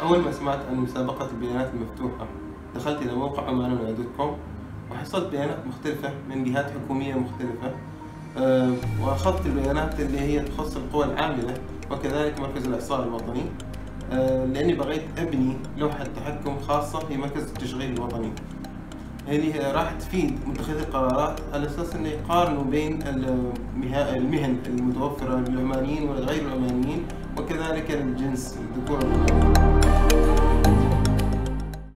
أول ما سمعت عن مسابقة البيانات المفتوحة دخلت إلى موقع عماننا دوت كوم وحصلت بيانات مختلفة من جهات حكومية مختلفة. وأخذت البيانات اللي هي تخص القوى العاملة وكذلك مركز الإحصاء الوطني، لأني بغيت أبني لوحة تحكم خاصة في مركز التشغيل الوطني اللي راح تفيد متخذي القرارات على أساس أنه يقارنوا بين المهن المتوفرة للعمانيين والغير العمانيين وكذلك الجنس الذكور والأنثى.